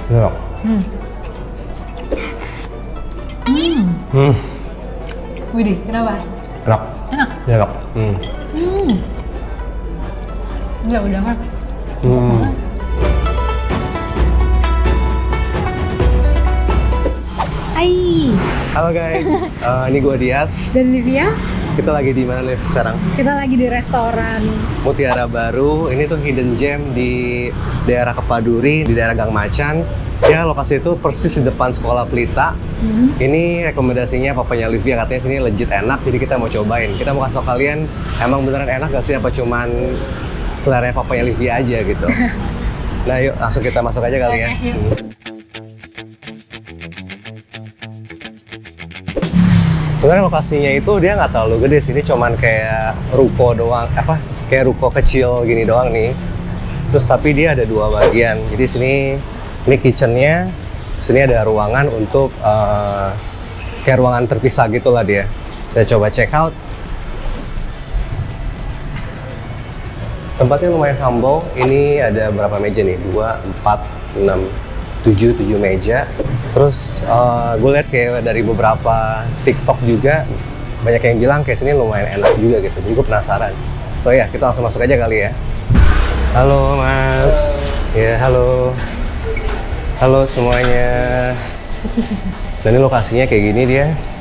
Enak. Widih, kenapa? Enak. Enak? Enak. Enggak, udah kan? Hai. Halo guys, ini gue Dias. Dan Livia. Kita lagi di mana Liv sekarang? Kita lagi di restoran Mutiara Baru. Ini tuh hidden gem di daerah Kepaduri, di daerah Gang Macan. Ya, lokasi itu persis di depan sekolah Pelita. Ini rekomendasinya papanya Livia, katanya sini legit enak, jadi kita mau cobain. Kita mau kasih tau kalian, emang beneran enak gak sih apa cuman selera papanya Livia aja gitu. Nah yuk, langsung kita masuk aja kali ya. Sebenarnya lokasinya itu dia nggak terlalu gede sih, ini cuman kayak ruko doang, kayak ruko kecil gini doang nih. Terus tapi dia ada dua bagian, jadi sini ini kitchennya, sini ada ruangan untuk kayak ruangan terpisah gitulah dia. Kita coba check out. Tempatnya lumayan humble. Ini ada berapa meja nih? 2, 4, 6, 7 meja. Terus gue lihat kayak dari beberapa TikTok juga banyak yang bilang kayak sini lumayan enak juga gitu. Jadi gue penasaran. So ya, kita langsung masuk aja kali ya. Halo Mas. Ya, halo. Halo semuanya. Dan ini lokasinya kayak gini dia.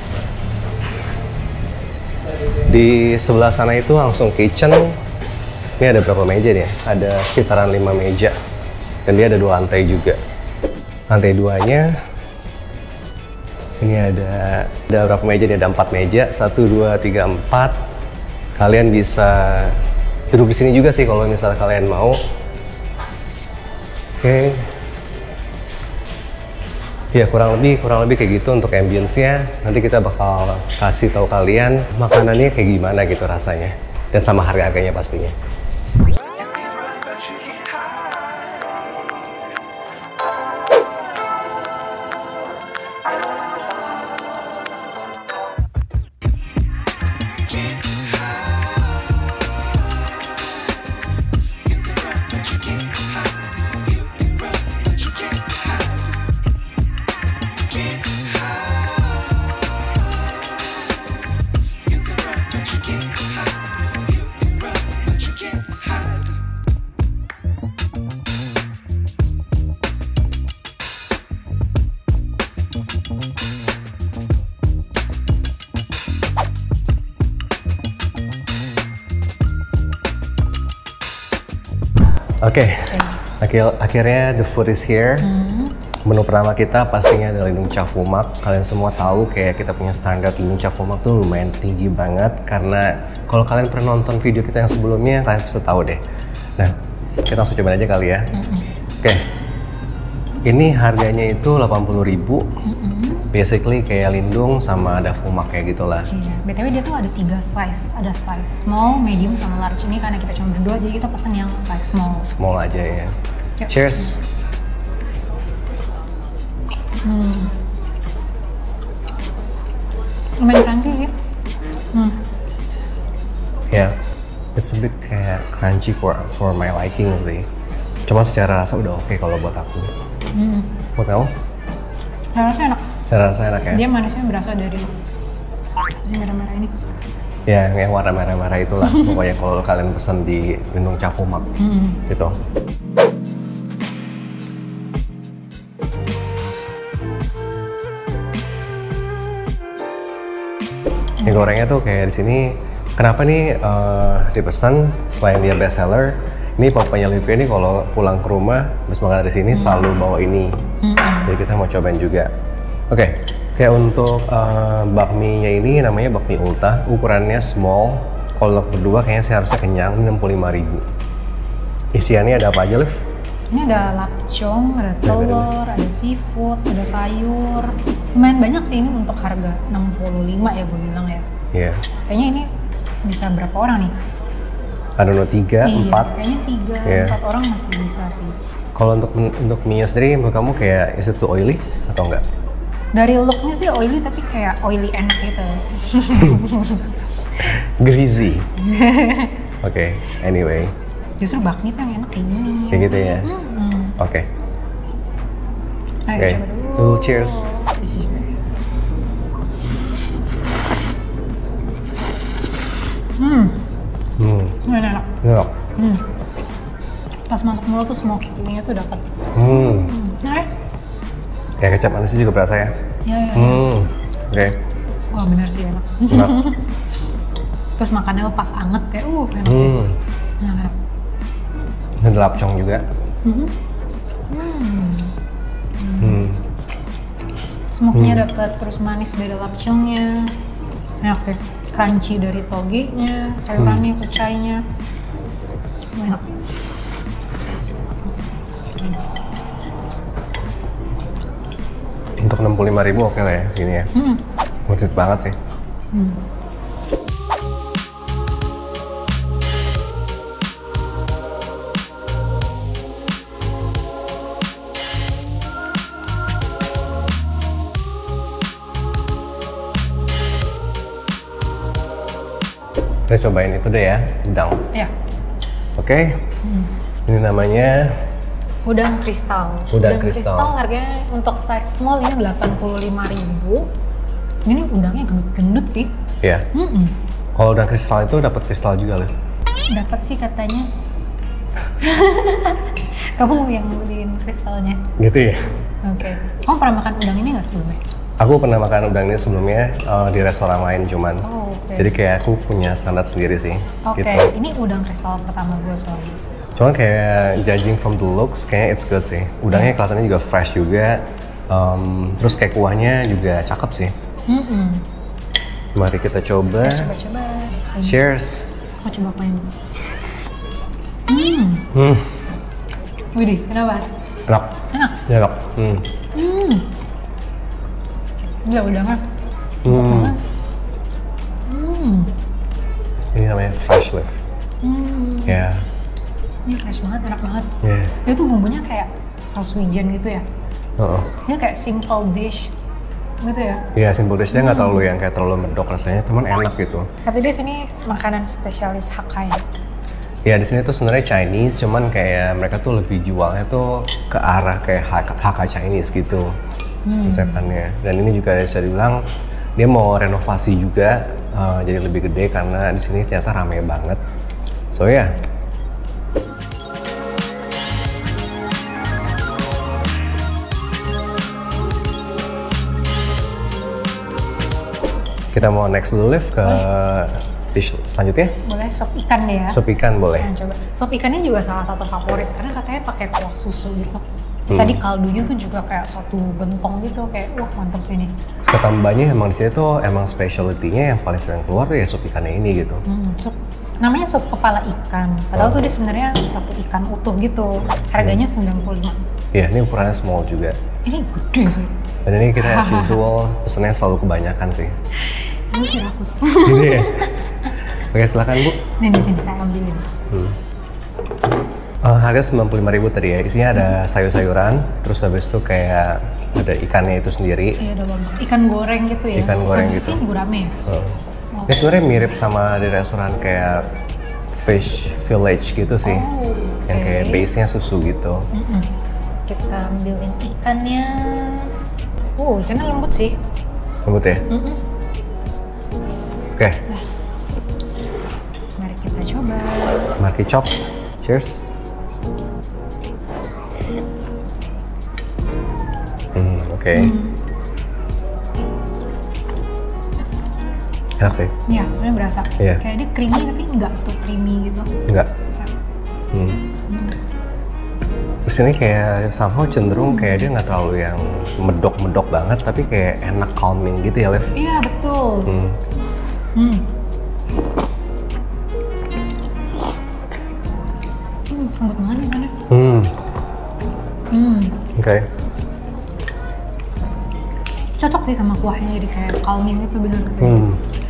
Di sebelah sana itu langsung kitchen. Ini ada berapa meja nih? Ada sekitaran 5 meja. Dan dia ada 2 lantai juga. Lantai 2-nya ini ada berapa meja nih? Ada 4 meja. 1, 2, 3, 4. Kalian bisa duduk di sini juga sih kalau misalnya kalian mau. Oke. Ya kurang lebih kayak gitu untuk ambience-nya. Nanti kita bakal kasih tahu kalian makanannya kayak gimana gitu rasanya. Dan sama harga-harganya pastinya. Oke, akhirnya the food is here. Menu pertama kita pastinya adalah Lindung Cafumak. Kalian semua tahu kayak kita punya standar Lindung Cafumak tuh lumayan tinggi banget. Karena kalau kalian pernah nonton video kita yang sebelumnya, kalian pasti tahu deh. Nah, kita langsung cobain aja kali ya. Oke, ini harganya itu 80.000. Basically kayak lindung sama ada fumak kayak gitulah. Iya, BTW dia tuh ada 3 size. Ada size small, medium, sama large. Ini karena kita cuma berdua, jadi kita pesen yang size small. Small aja ya. Yuk. Cheers. Lumayan crunchy sih. Yeah, it's a bit kayak crunchy for my liking sih. Cuma secara rasa udah oke kalau buat aku. Buat kamu? Saya rasa enak. Saya rasa enak ya? Dia manisnya berasal dari merah-merah ini. Ya, yang warna merah-merah itulah. Pokoknya kalau kalian pesen di Lindung Cafumak gitu. Ini gorengnya tuh kayak di sini. Kenapa nih dipesan selain dia best seller? Ini papanya Livia ini kalau pulang ke rumah habis makan dari sini selalu bawa ini. Jadi kita mau cobain juga. Oke, kayak untuk bakminya ini namanya bakmi ulta, ukurannya small. Kalau berdua kayaknya sih harusnya kenyang, ini 65.000. Isiannya ada apa aja, Liv? Ini ada lapcong, ada telur, ada seafood, ada sayur. Lumayan banyak sih ini untuk harga 65 ya gue bilang ya. Iya. Kayaknya ini bisa berapa orang nih? I don't know, 3, 4? Kayaknya 3, 4 orang masih bisa sih. Kalau untuk mie sendiri, menurut kamu kayak is it too oily atau enggak? Dari looknya sih oily, tapi kayak oily enak gitu. Greasy. Oke, anyway. Justru bakmi tuh yang enak kayak gini. Kayak gitu ya? Oke. Oke, dulu cheers. Enak. Enak. Pas masuk mulut tuh smoky-nya tuh dapat. Nah, Kayak kecap manisnya juga berasa ya. ya. Oke. Wah bener sih enak. Enak. Terus makannya pas anget kayak enak sih. Enak. Ini ada lapcong juga. Smoke-nya dapat, terus manis dari lapcongnya. Enak sih. Crunchy dari togenya, sayurannya, kucainya. Enak. Untuk 65.000 oke lah ya, gini ya. Worth it banget sih. Kita cobain itu deh ya, udang. Ya. Oke. Ini namanya Udang kristal. Udang kristal. Harganya untuk size small ini 85.000. Ini udangnya gendut-gendut sih. ya. Kalau udang kristal itu dapat kristal juga loh. Dapat sih katanya. Kamu yang beliin kristalnya. Gitu ya. Oke. Kamu pernah makan udang ini nggak sebelumnya? Aku pernah makan udang ini sebelumnya di restoran lain cuman. Jadi kayak aku punya standar sendiri sih. Gitu. Ini udang kristal pertama gue soalnya. Cuman kayak judging from the looks, kayaknya it's good sih. Udangnya kelihatannya juga fresh juga. Terus kayak kuahnya juga cakep sih. Mari kita coba. Coba-coba. Cheers. Aku coba main. Widih, kenapa? Enak. Enak. Enak. Gila udangnya. Ini namanya fresh leaf. Ya. Ini fresh banget, enak banget. Yeah. Dia tuh bumbunya kayak saus wijen gitu ya. Dia kayak simple dish gitu ya. Iya, simple dish. Dia nggak terlalu yang kayak terlalu medok rasanya, cuman enak gitu. Kata dia sini makanan spesialis Hakka ya. Ya di sini tuh sebenarnya Chinese, cuman kayak mereka tuh lebih jualnya tuh ke arah kayak Hakka Chinese gitu konsepnya. Dan ini juga bisa dibilang dia mau renovasi juga jadi lebih gede karena di sini ternyata rame banget. So ya. Kita mau next dulu lift ke dish selanjutnya. Boleh, sop ikan deh ya. Sop ikan boleh. Nah, coba. Sop ikannya juga salah satu favorit karena katanya pakai kuah susu gitu. Tadi kaldunya tuh juga kayak soto gentong gitu, kayak wah mantap sih ini. Kata mbaknya emang di sini tuh emang specialty-nya yang paling sering keluar tuh ya sop ikannya ini gitu. Sup, namanya sup kepala ikan. Padahal tuh dia sebenarnya satu ikan utuh gitu. Harganya 95. Iya, ini ukurannya small juga. Ini gede sih. Dan ini kita as usual pesennya selalu kebanyakan sih. Ini sih rakus. Gini ya. Oke, silakan Bu. Nih di sini saya ambilin. Harga 95.000 tadi ya. Isinya ada sayur-sayuran, terus habis itu kayak ada ikannya itu sendiri. Iya, ada lombok. Ikan goreng gitu ya. Ikan goreng gitu. Ini gurame ya. Ini sebenarnya mirip sama di restoran kayak Fish Village gitu sih. Yang kayak base-nya susu gitu. Kita ambilin ikannya. Ikannya lembut sih. Lembut ya? Oke. Mari kita coba. Mari chop. Cheers. Oke. Enak sih. Iya, sebenarnya berasa. Iya. Kayak dia creamy tapi enggak tuh creamy gitu. Enggak. Terus ini kayak somehow cenderung kayak dia nggak terlalu yang medok-medok banget, tapi kayak enak calming gitu ya, Lev? Iya, betul. Lembut banget ikannya. Oke. Cocok sih sama kuahnya, jadi kayak calming gitu bener guys.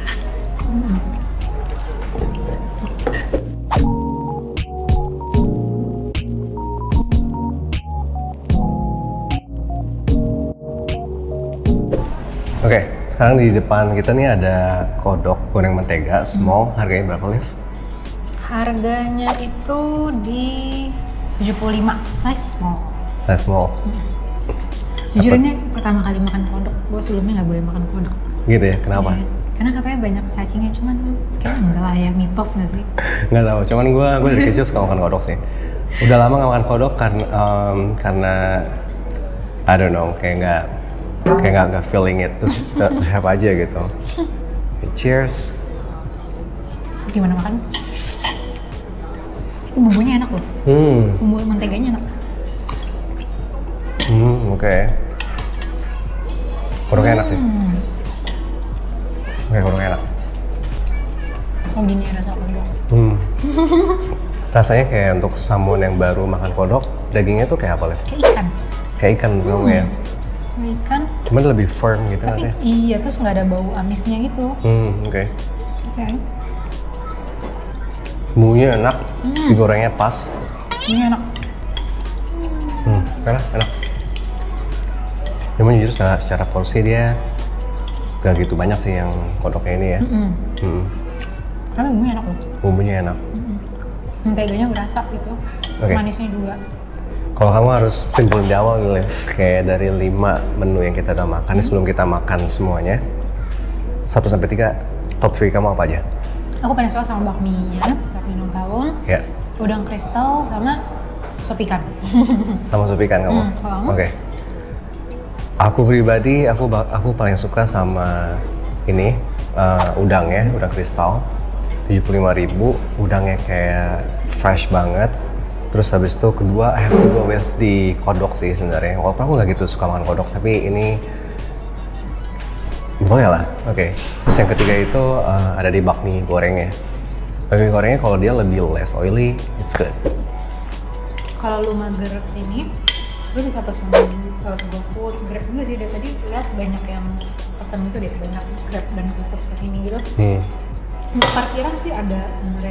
Oke, sekarang di depan kita nih ada kodok goreng mentega small. Harganya berapa, Liv? Harganya itu di 75, size small. Size small. Jujur ini pertama kali makan kodok, gue sebelumnya nggak boleh makan kodok. Gitu ya, kenapa? Iya. Karena katanya banyak cacingnya, cuman kayaknya enggak lah ya, mitos nggak sih? Nggak tahu, cuman gue dari kecil suka makan kodok sih. Udah lama nggak makan kodok karena I don't know, kayak nggak feeling it, terus have aja gitu. Okay, cheers. Gimana makan? Bumbunya enak loh. Bumbu menteganya enak. Oke. Kodoknya enak sih. Oke, kodoknya enak. Kok gini rasa kodok? Rasanya kayak untuk someone yang baru makan kodok, dagingnya tuh kayak apa, Lev? Kayak ikan. Kayak ikan dong ya. Ikan. Cuman lebih firm gitu Tapi rasanya. iya, terus nggak ada bau amisnya gitu. Oke. Oke. Bumbunya enak, digorengnya pas. Ini enak. Enak. Cuman jujur secara porsi dia gak gitu banyak sih yang kodoknya ini ya. Karena bumbunya enak loh. Bumbunya enak. Menteganya berasa gitu. Oke. Manisnya juga. Kalau kamu harus simpulin di awal nih, Lev, kayak dari 5 menu yang kita udah makan sebelum kita makan semuanya, 1-3 top 3 kamu apa aja? Aku paling suka sama bakminya, bakmi ulang tahun, Ya. udang kristal, sama sop ikan. Sama sup ikan kamu? Kamu? Oke. Aku pribadi, aku paling suka sama ini, udang ya, udang kristal. 75.000, udangnya kayak fresh banget. Terus habis itu kedua, I have to go with the kodok sih sebenarnya. Walaupun aku nggak gitu suka makan kodok, tapi ini boleh lah. Oke. Terus yang ketiga itu ada di bakmi gorengnya. Bakmi gorengnya kalau dia lebih less oily, it's good. Kalau lu mager kesini, lu bisa pesen GoFood, Grab juga sih. Dari tadi lihat banyak yang pesen itu deh, banyak Grab dan GoFood kesini gitu. Untuk parkiran sih ada sebenarnya.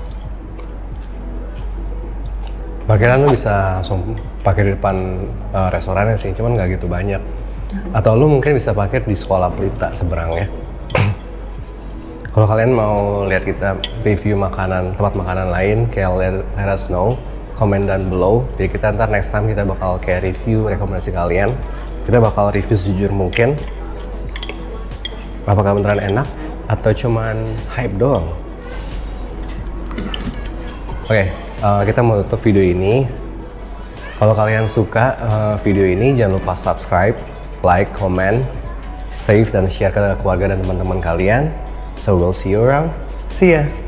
Parkiran lu bisa langsung parkir di depan restorannya sih, cuman nggak gitu banyak. Atau lu mungkin bisa parkir di Sekolah Pelita seberangnya. Kalau kalian mau lihat kita review tempat makanan lain, kayak let us know, comment down below. Jadi kita ntar next time kita bakal kayak review rekomendasi kalian. Kita bakal review sejujur mungkin. Apakah beneran enak atau cuman hype doang? Oke. Kita mau tutup video ini. Kalau kalian suka video ini, jangan lupa subscribe, like, comment, save, dan share ke keluarga dan teman-teman kalian. So we'll see you around. See ya!